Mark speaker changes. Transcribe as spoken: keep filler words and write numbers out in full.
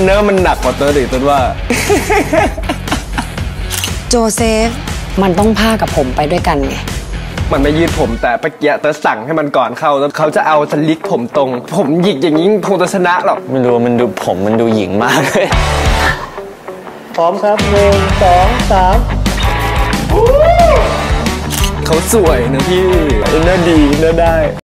Speaker 1: เนื้อมันหนักกว่าเตอร์ดิต้นว่า
Speaker 2: โจเซฟมันต้องพากับผมไปด้วยกันไง
Speaker 1: มันไม่ยืดผมแต่ปะเกียเตอร์สั่งให้มันก่อนเข้าแล้วเขาจะเอาสลิกผมตรงผมหยิกอย่างนี้คงจะชนะหรอก
Speaker 3: ไม่รู้มันดูผมมันดูหญิงมากเลย
Speaker 4: พร้อมครับหนึ่งสองสาม
Speaker 1: เขาสวยนะพี่
Speaker 3: เนื้อดีเนื้อได้